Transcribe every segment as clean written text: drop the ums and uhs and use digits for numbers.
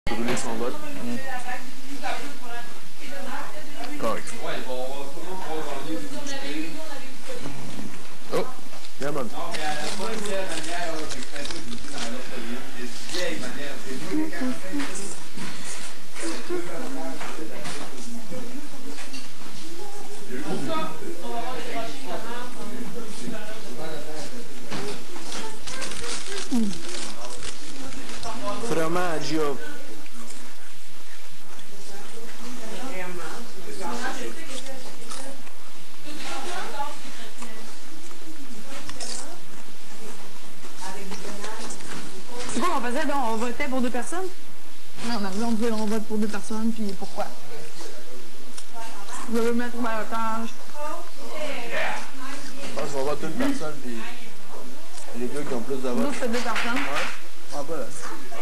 Brûler son vote. Correct. Oh, bien bonne. Formaggio. C'est quoi qu'on faisait? Donc, on votait pour 2 personnes? Non, on vote pour 2 personnes, puis pourquoi? Vous voulez mettre au balotage? Je pense qu'on vote une personne, puis les deux qui ont plus de votes. Nous, je fais 2 personnes. Ouais. Ah, pas là.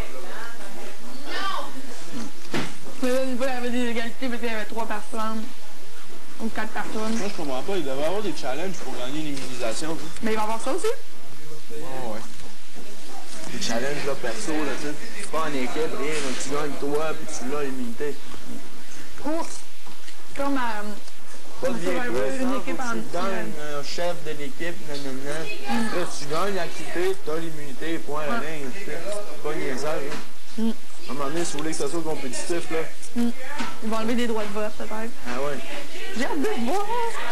Mais là, des fois, il y avait des égalités parce qu'il y avait 3 personnes. Ou 4 personnes. Moi, je comprends pas. Il devrait y avoir des challenges pour gagner une immunisation. Mais il va y avoir ça aussi? Oh, ouais. Des challenges, là, perso, là, tu sais. C'est pas en équipe, rien. Donc, tu gagnes toi, puis tu l'as immunité. Ou, comme Pas de bien une équipe en... Tu gagnes un chef de l'équipe, nanana. Là, tu gagnes l'activité, t'as l'immunité, point, rien. C'est pas niaisage, hein. À un moment donné, si vous voulez que ça soit compétitif, là. Ils vont enlever des droits de vote, peut-être. Ah ouais. J'ai hâte de voir!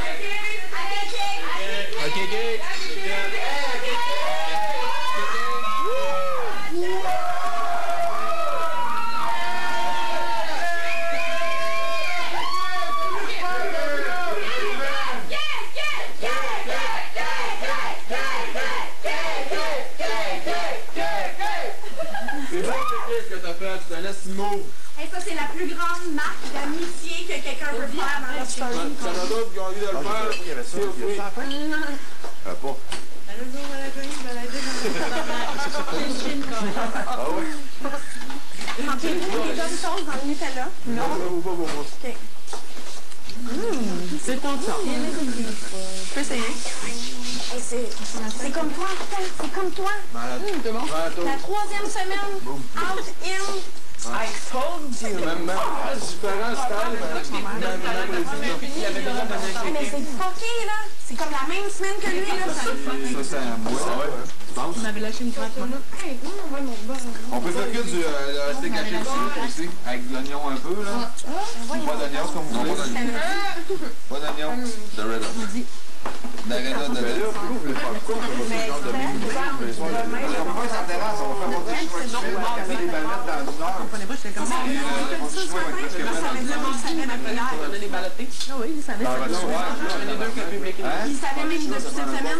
OK, OK. C'est un estimo. Et ça, c'est la plus grande marque d'amitié que quelqu'un peut faire dans la vie. Il y en a d'autres qui ont envie de le faire. Il y avait ça. Il y a ça à la fin? Pas. Ah ouais? Mangez-vous des bonnes choses dans le Nutella? Non. Pas pour moi. OK. C'est content. Je peux essayer. C'est comme toi, c'est comme toi. Malade. C'est bon? La 3e semaine, out, in. I told you! Même différents styles, Mais c'est fucké, là. C'est comme la même semaine que lui, là. Ça, c'est à moi. On avait lâché une gratte, moi. Hey, ouais, mon bas. On peut faire que du steak haché aussi, avec de l'oignon un peu, là. Pas d'oignon, comme vous voulez. Pas d'oignon. De Red Hot. De Red Hot, de Red Hot. Pourquoi ça terrasse? On va faire monter le choix de suite, casser les ballettes dans 1 heure. Je comprenais pas, j'étais comme ça. Ah oui, il savait. Il savait même depuis cette semaine.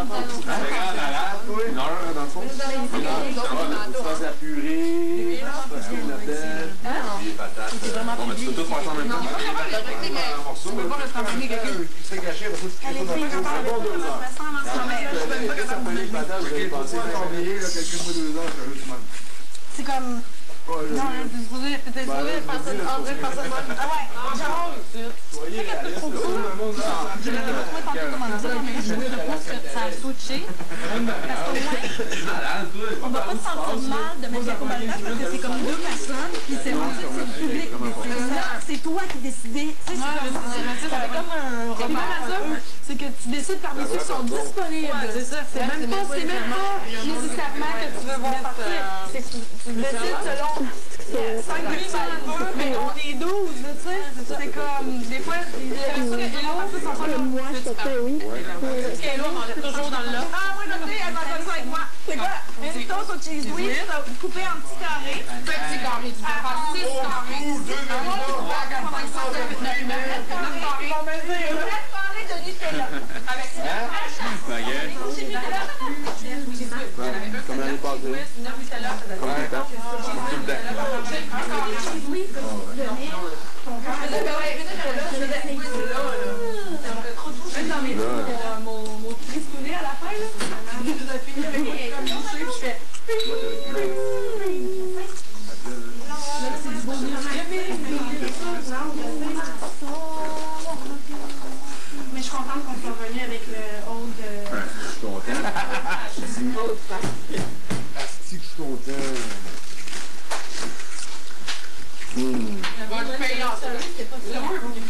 Une heure, dans le fond. Tu fasses la purée, les patates. Bon, mais tu peux tout faire ça en même temps. Tu peux pas rester en quelqu'un qui s'est caché, parce que tu fais ça dans 2 heures. Ça fait les patates, vous allez passer quelques 2 heures, C'est comme... Non, t'es supposé faire ça, André, faire ça. Ah ouais, genre, soyez réaliste. je l'ai retrouvé tantôt comme on disait, mais je pense que ça a switché. Parce qu'au moins, on va pas se sentir mal de mettre la cobaltage parce que c'est comme 2 personnes, puis c'est rendu que c'est le public. Là, c'est toi qui décidais. Tu sais, c'est comme un repas. C'est que tu décides par-dessus qui sont disponibles. C'est ça. C'est même pas nécessairement que tu veux voir partir. Tu décides selon 5 minutes, mais on est 12, tu sais. C'est comme, des fois, les personnes sont pas là. Moi, je fais oui. Ce qui est lourd, on est toujours dans le là. Ah, moi, je sais, elle va faire ça avec moi. C'est quoi? Une toast au cheese whiz, coupée en petits carrés. Petit carré, tu vas faire 6 carrés. 2 carrés de Nutella. Avec Comme l'année passée. Tout le temps. Encore les cheese whiz, mon tristounet à la fin, là. Je nous ai fini avec mon couché, puis je fais... C'est du beau mais je suis contente qu'on soit revenu avec le haut de... Ouais, je suis content. Asti que je suis content. C'était pas ça.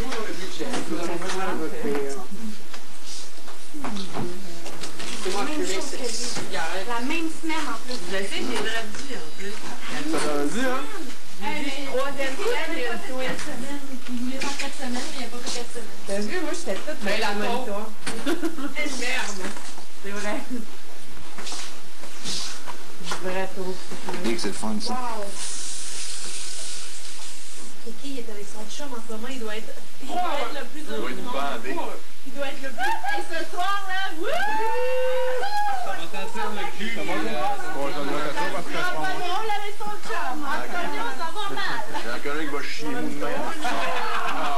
Même chose que lui. La même semaine en plus. Je sais, j'ai déjà dit en plus. Ça t'a dit, hein? Troisième semaine, il a tout. Il voulait faire 4 semaines, mais il n'a pas fait 4 semaines. T'as vu, moi, j'étais toute Mais la toi. Merde. C'est vrai. Vrai tôt. Nick, c'est le fun, ça. Wow. Kiki, il est avec son chum en ce moment, il doit être le plus heureux du monde. Il doit être le plus... Et ce soir, là, wouh! Ça va sentir le cul. Bon, j'en dois faire ça parce que je prends moi. On l'avait son chum. Antonio, ça va mal. J'ai un collègue qui va chier mou de même.